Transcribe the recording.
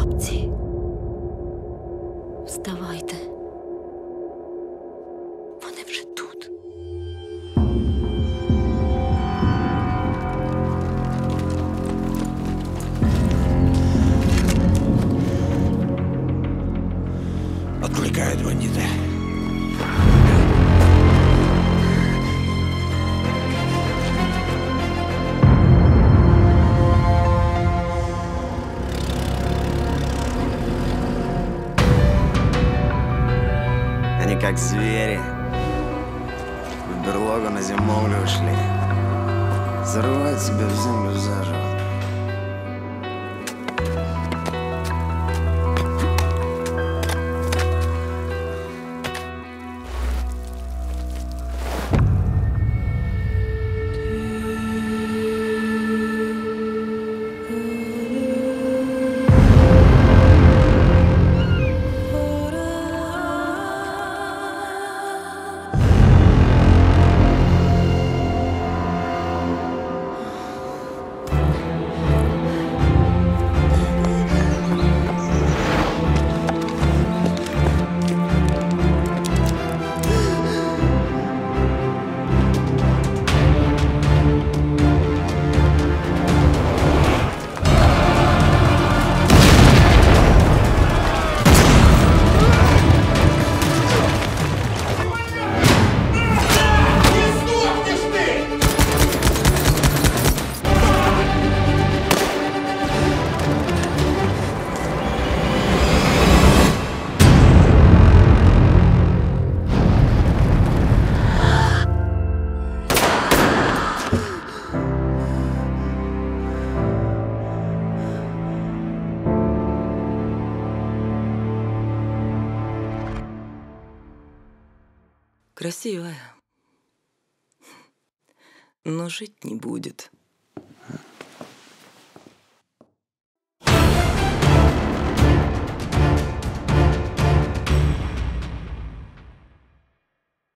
Хлопці, вставайте. Вони вже тут. Отвлекают бандиты. Они как звери в берлогу на зимовлю ушли. Зарывают себя в землю заживо. Красивая, но жить не будет.